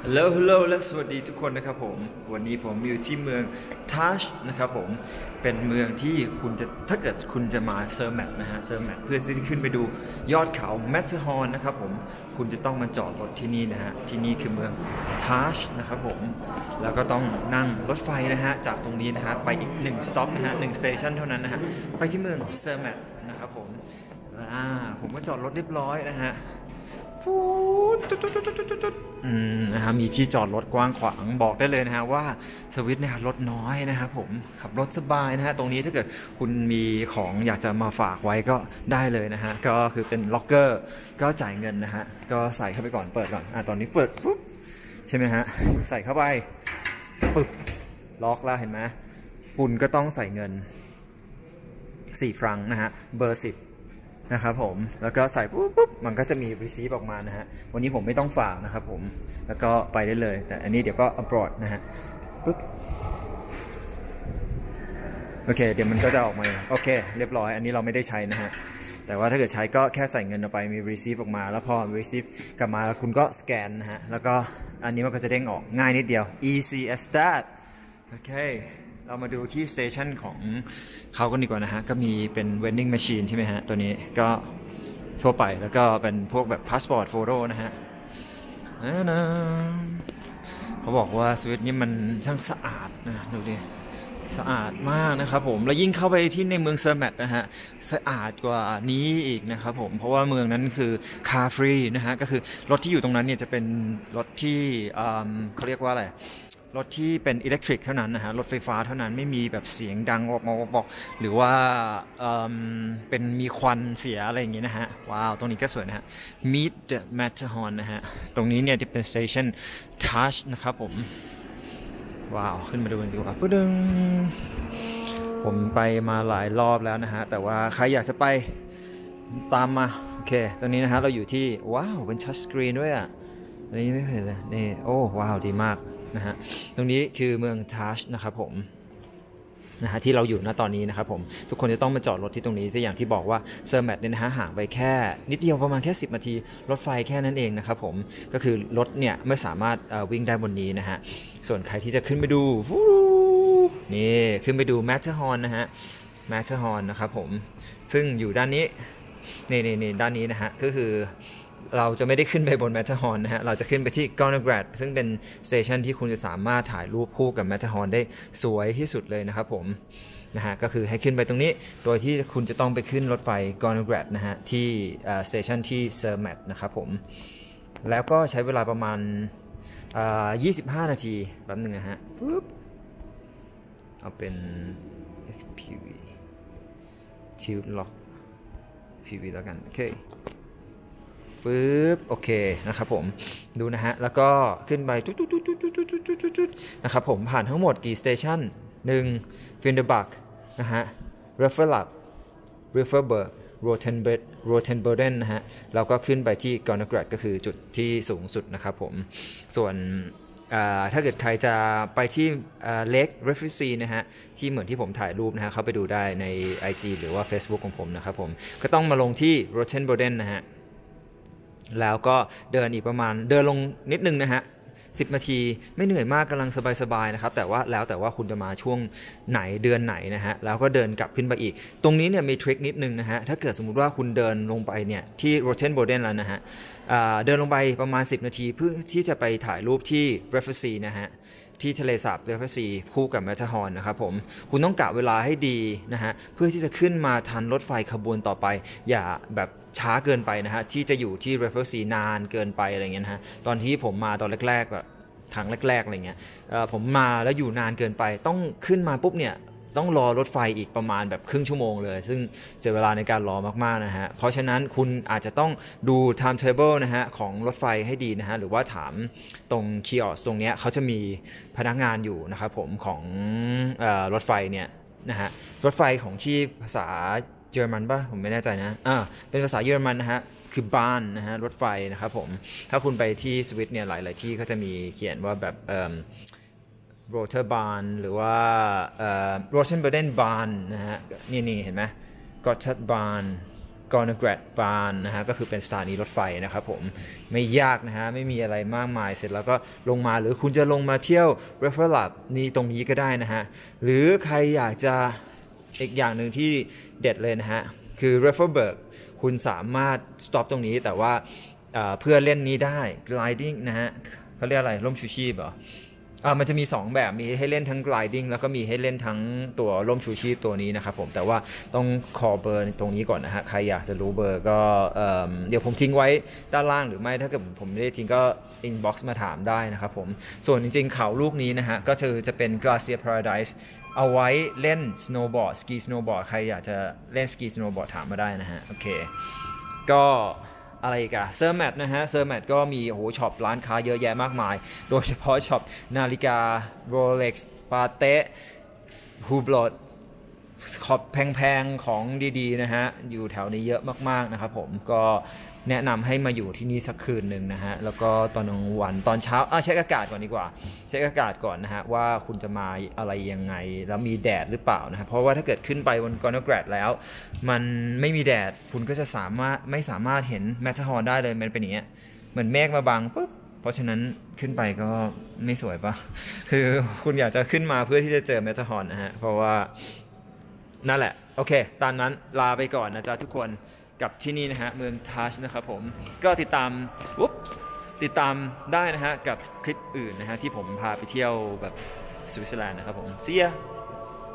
ฮัลโหลและสวัสดีทุกคนนะครับผมวันนี้ผมอยู่ที่เมืองทัชนะครับผมเป็นเมืองที่คุณจะถ้าเกิดคุณจะมาเซอร์แมทนะฮะเซอร์แมทเพื่อที่จะขึ้นไปดูยอดเขาแมทเทอร์ฮอร์นนะครับผมคุณจะต้องมาจอดรถที่นี่นะฮะที่นี่คือเมืองทัชนะครับผมแล้วก็ต้องนั่งรถไฟนะฮะจากตรงนี้นะฮะไปอีก1สต็อปนะฮะ1สเตชันเท่านั้นนะฮะไปที่เมืองเซอร์แมทนะครับผมผมก็จอดรถเรียบร้อยนะฮะฟูดนะฮะมีที่จอดรถกว้างขวางบอกได้เลยนะฮะว่าสวิตเนี่ยรถน้อยนะครับผมขับรถสบายนะฮะตรงนี้ถ้าเกิดคุณมีของอยากจะมาฝากไว้ก็ได้เลยนะฮะก็คือเป็นล็อกเกอร์ก็จ่ายเงินนะฮะก็ใส่เข้าไปก่อนเปิดก่อนตอนนี้เปิดปุ๊บใช่ไหมฮะใส่เข้าไปปึ๊บล็อกแล้วเห็นไหมคุณก็ต้องใส่เงิน4 ฟรังนะฮะเบอร์ 10นะครับผมแล้วก็ใส่ปุ๊บมันก็จะมีรีซีฟออกมานะฮะวันนี้ผมไม่ต้องฝากนะครับผมแล้วก็ไปได้เลยแต่อันนี้เดี๋ยวก็ abroad นะฮะปุ๊บโอเคเดี๋ยวมันก็จะออกมาโอเคเรียบร้อยอันนี้เราไม่ได้ใช้นะฮะแต่ว่าถ้าเกิดใช้ก็แค่ใส่เงินออกไปมีรีซีฟออกมาแล้วพอรีซีฟกลับมาคุณก็สแกนนะฮะแล้วก็อันนี้มันก็จะเด้งออกง่ายนิดเดียว easy as that โอเคเรามาดูที่สเตชันของเขากันดีกว่านะฮะก็มีเป็น vending machine ใช่ไหมฮะตัวนี้ก็ทั่วไปแล้วก็เป็นพวกแบบ passport photo นะฮะเขาบอกว่าสวิตนี่มันช่างสะอาดนะดูดิสะอาดมากนะครับผมแล้วยิ่งเข้าไปที่ในเมืองเซอร์แมทนะฮะสะอาดกว่านี้อีกนะครับผมเพราะว่าเมืองนั้นคือคาร์ฟรีนะฮะก็คือรถที่อยู่ตรงนั้นเนี่ยจะเป็นรถที่เขาเรียกว่าอะไรรถที่เป็นอิเล็กทริกเท่านั้นนะฮะรถไฟฟ้าเท่านั้นไม่มีแบบเสียงดังบอกหรือว่าเป็นมีควันเสียอะไรอย่างเงี้ยนะฮะว้าวตรงนี้ก็สวยนะฮะ Meet the Matterhorn นะฮะตรงนี้เนี่ยที่เป็นสเตชัน Touch นะครับผมว้าวขึ้นมาดูกันดีกว่าปึ๊งผมไปมาหลายรอบแล้วนะฮะแต่ว่าใครอยากจะไปตามมาโอเคตรงนี้นะฮะเราอยู่ที่ว้าวเป็นทัชสกรีนด้วยอ่ะอันนี้ไม่เคยเลยนี่โอ้ว้าวดีมากนะฮะตรงนี้คือเมืองทัชนะครับผมนะฮะที่เราอยู่ณตอนนี้นะครับผมทุกคนจะต้องมาจอดรถที่ตรงนี้ที่อย่างที่บอกว่าเซอร์แมทเนี่ยนะฮะห่างไปแค่นิดเดียวประมาณแค่10 นาทีรถไฟแค่นั้นเองนะครับผมก็คือรถเนี่ยไม่สามารถวิ่งได้บนนี้นะฮะส่วนใครที่จะขึ้นไปดูนี่ขึ้นไปดูแมทเทอร์ฮอร์นนะฮะแมทเทอร์ฮอร์นนะครับผมซึ่งอยู่ด้านนี้นี่ด้านนี้นะฮะก็คือเราจะไม่ได้ขึ้นไปบนแมทเทอร์ฮอร์นนะฮะเราจะขึ้นไปที่กอร์นแกรดซึ่งเป็นสเตชันที่คุณจะสามารถถ่ายรูปคู่กับแมทเทอร์ฮอร์นได้สวยที่สุดเลยนะครับผมนะฮะก็คือให้ขึ้นไปตรงนี้โดยที่คุณจะต้องไปขึ้นรถไฟกอร์นแกรดนะฮะที่สเตชันที่เซอร์แมทนะครับผมแล้วก็ใช้เวลาประมาณ25 นาทีแป๊บนึงนะฮะปุ๊บเอาเป็น FPV Tilt Lock PV แล้วกันโอเคปึ๊บโอเคนะครับผมดูนะฮะแล้วก็ขึ้นไปจุดนะครับผมผ่านทั้งหมดกี่สเตชัน1 ฟินเดอร์บักนะฮะเรฟเฟอร์ลับเรฟเฟอร์เบิร์กโรเทนเบอร์เดนนะฮะเราก็ขึ้นไปที่กอร์นแกรดก็คือจุดที่สูงสุดนะครับผมส่วนถ้าเกิดใครจะไปที่เล็กเรฟฟิซีนะฮะที่เหมือนที่ผมถ่ายรูปนะฮะเข้าไปดูได้ใน IG หรือว่า Facebook ของผมนะครับผมก็ต้องมาลงที่โรเทนเบอร์เดนนะฮะแล้วก็เดินอีกประมาณเดินลงนิดนึงนะฮะ10 นาทีไม่เหนื่อยมากกำลังสบายๆนะครับแต่ว่าคุณจะมาช่วงไหนเดือนไหนนะฮะแล้วก็เดินกลับขึ้นไปอีกตรงนี้เนี่ยมีทริคนิดนึงนะฮะถ้าเกิดสมมุติว่าคุณเดินลงไปเนี่ยที่โรเทนโบเดนแล้วนะฮะเดินลงไปประมาณ10 นาทีเพื่อที่จะไปถ่ายรูปที่เรฟเฟอร์ซีนะฮะที่ทะเลสาบเรฟเฟอร์ซีคู่กับแมทเทอร์ฮอร์นนะครับผมคุณต้องกะเวลาให้ดีนะฮะเพื่อที่จะขึ้นมาทันรถไฟขบวนต่อไปอย่าแบบช้าเกินไปนะฮะที่จะอยู่ที่เรฟเฟอร์ซีนานเกินไปอะไรเงี้ยนะฮะตอนที่ผมมาตอนแรกๆแบบทางแรกๆอะไรเงี้ยผมมาแล้วอยู่นานเกินไปต้องขึ้นมาปุ๊บเนี่ยต้องรอรถไฟอีกประมาณแบบครึ่งชั่วโมงเลยซึ่งเสียเวลาในการรอมากๆนะฮะเพราะฉะนั้นคุณอาจจะต้องดู timetable นะฮะของรถไฟให้ดีนะฮะหรือว่าถามตรงคีออสตรงเนี้ยเขาจะมีพนักงานอยู่นะครับผมของรถไฟเนี่ยนะฮะรถไฟของที่ภาษาเยอรมันป่ะผมไม่แน่ใจนะเป็นภาษาเยอรมันนะฮะคือบานนะฮะรถไฟนะครับผมถ้าคุณไปที่สวิตเนี่ยหลายๆที่เขาจะมีเขียนว่าแบบโรเทอร์บานหรือว่าโรเทนเบอร์เดนบานนะฮะนี่เห็นไหมกอตชัดบานกอร์นแกรดบานนะฮะก็คือเป็นสถานีรถไฟนะครับผมไม่ยากนะฮะไม่มีอะไรมากมายเสร็จแล้วก็ลงมาหรือคุณจะลงมาเที่ยว River Lab นี่ตรงนี้ก็ได้นะฮะหรือใครอยากจะอีกอย่างหนึ่งที่เด็ดเลยนะฮะคือ Riverberg คุณสามารถ stop ตรงนี้แต่ว่าเพื่อเล่นนี้ได้ gliding นะฮะเขาเรียกอะไรร่มชูชีพเหรอมันจะมี2แบบมีให้เล่นทั้ง gliding แล้วก็มีให้เล่นทั้งตัวร่มชูชีพตัวนี้นะครับผมแต่ว่าต้องขอเบอร์ตรงนี้ก่อนนะฮะใครอยากจะรู้เบอร์ก็เดี๋ยวผมทิ้งไว้ด้านล่างหรือไม่ถ้าเกิดผมไม่ได้จริงก็ inbox มาถามได้นะครับผมส่วนจริงๆเขาลูกนี้นะฮะก็จะเป็น Glacier Paradise เอาไว้เล่น snowboard สกี snowboard ใครอยากจะเล่นสกี snowboard ถามมาได้นะฮะโอเคก็อะไรอีกอะเซอร์แมทนะฮะเซอร์แมทก็มีโอ้โหช็อปร้านค้าเยอะแยะมากมายโดยเฉพาะช็อปนาฬิกา Rolex ปาเต้ฮูบลอดขอบแพงๆของดีๆนะฮะอยู่แถวนี้เยอะมากๆนะครับผมก็แนะนำให้มาอยู่ที่นี่สักคืนหนึ่งนะฮะแล้วก็ตอนกลางวันตอนเช้าเช็คอากาศก่อนดีกว่าเช็คอากาศก่อนนะฮะว่าคุณจะมาอะไรยังไงแล้วมีแดดหรือเปล่านะฮะเพราะว่าถ้าเกิดขึ้นไปบนกอร์นแกรดแล้วมันไม่มีแดดคุณก็จะไม่สามารถเห็นแมทเทอร์ฮอร์นได้เลยมันเป็นอย่างเงี้ยเหมือนเมฆมาบังปุ๊บเพราะฉะนั้นขึ้นไปก็ไม่สวยปะคือคุณอยากจะขึ้นมาเพื่อที่จะเจอแมทเทอร์ฮอร์นนะฮะเพราะว่านั่นแหละโอเคตามนั้นลาไปก่อนนะจ๊ะทุกคนกับที่นี่นะฮะเมืองทัชนะครับผมก็ติดตามได้นะฮะกับคลิปอื่นนะฮะที่ผมพาไปเที่ยวแบบสวิตเซอร์แลนด์นะครับผม See ya